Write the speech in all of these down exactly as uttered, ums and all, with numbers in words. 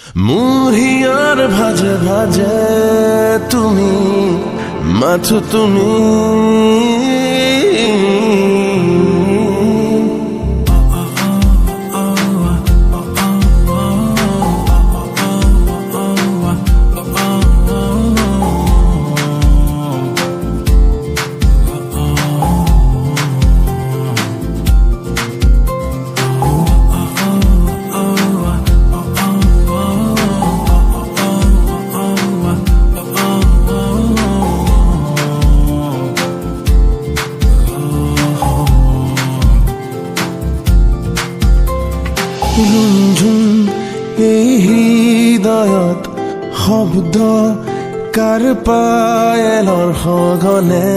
মোৰ হিয়াৰ ভাজে ভাজে তুমি মাথো তুমি এই হৃদয়ত শব্দ কাৰ পায়েলৰ সঘনে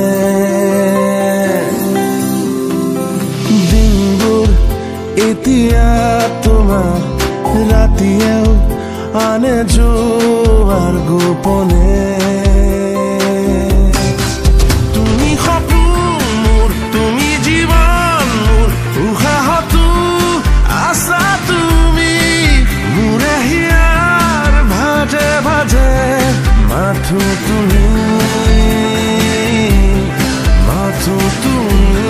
দিনবোৰ এতিয়া তোমাৰ ৰাতিয়েও আনে যোৱাৰ গোপনে তুমি সপোন মোৰ তুমি জীৱন মোৰ উশাহতো আছা মাথো তুমি মাথো তুমি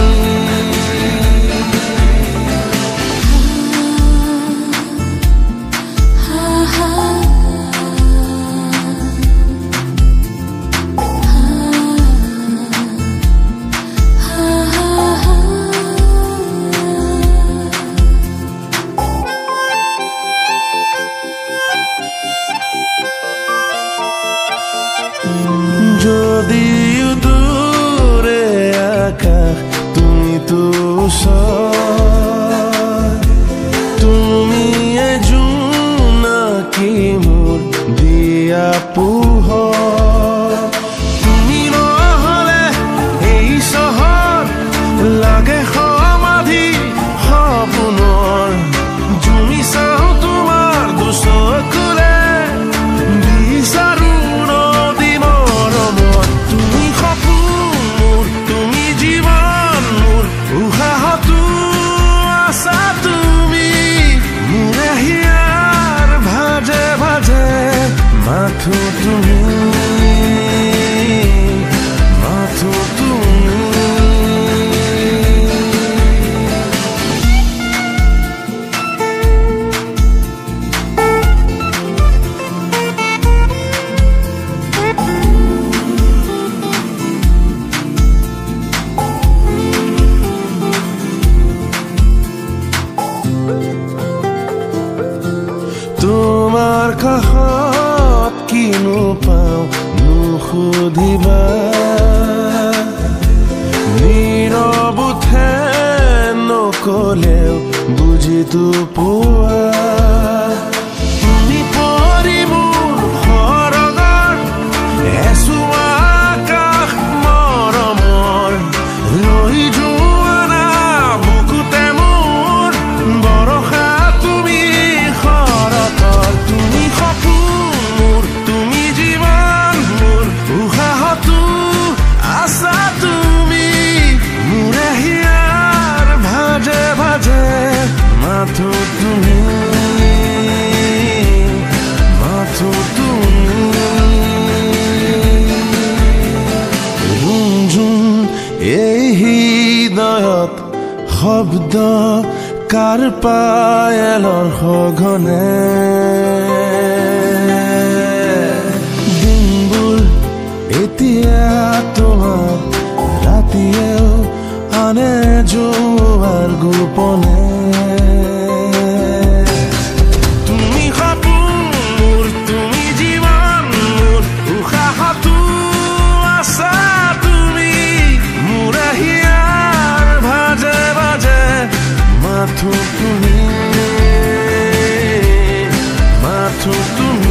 যদিও দূরে আকাশ তুমি তো তুমি জোনাকি মোৰ দিয়া পোহৰ তুমি নহলে এই চহৰ লাগে সমাধি সপোনৰ জুমি চাওঁ তোমাৰ দুচকুৰে বিচাৰো মাথো তুমি মাথো তুমি তোমাৰ কাষত কিনো পাওঁ নুসুধিবা নীৰৱতে নকলেও বুজিতো পোৱা তুমি পৰি মোৰ সৰগৰ এচুৱা আকাশ মৰমৰ লৈ যোৱা না বুকুতে মোৰ বৰষা তুমি শৰতৰ তুমি সপোন মোৰ তুমি জীৱন মোৰ উশাহতো আছা তুমি মোৰে হিয়াৰ ভাজে ভাজে মাথো তুমি মাথো তুমি ৰুমঝুম এই হৃদয়ত শব্দ কাৰ পায়েলৰ সঘনে দিনবোৰ এতিয়া তোমাৰ ৰাতিয়েও আনে যোৱাৰ গোপনে তুমি সপোন মোৰ তুমি জীৱন মোৰ উশাহতো আছা তুমি মোৰে হিয়াৰ ভাজে ভাজে মাথো তুমি মাথো তুমি